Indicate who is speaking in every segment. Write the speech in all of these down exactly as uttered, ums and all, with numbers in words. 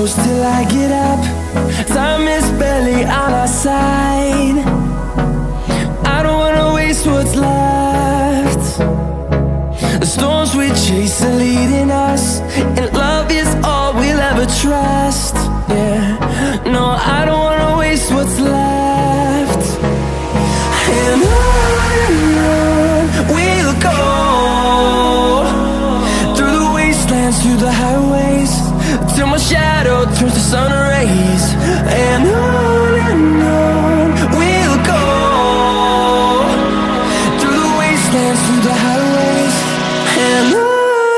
Speaker 1: close till I get up. Time is barely on our side. I don't wanna waste what's left. The storms we chase are leading us, and love is all we'll ever trust. Yeah, no, I don't wanna waste what's left. And on and on we'll go, through the wastelands, through the highways, till my shadow turns to sun rays. And on and on we'll go, through the wastelands, through the highways, and on.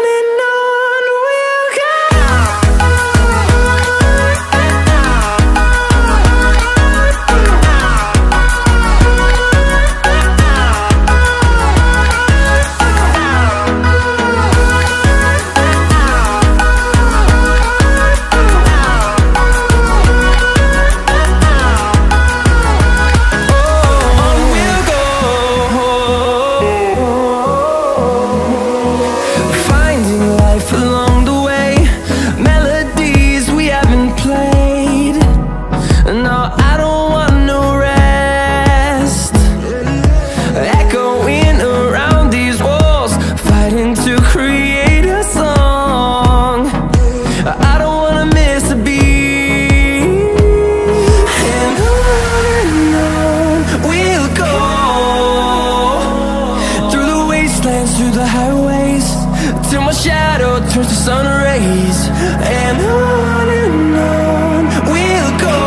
Speaker 1: Through the highways, till my shadow turns to sun rays. And on and on we'll go,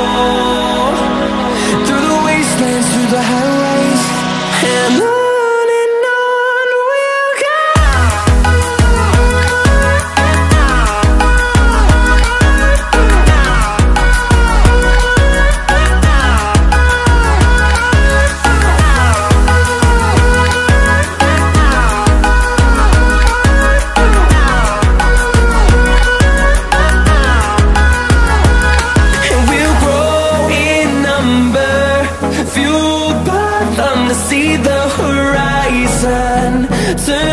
Speaker 1: through the wastelands, through the highways, and on. See the horizon turn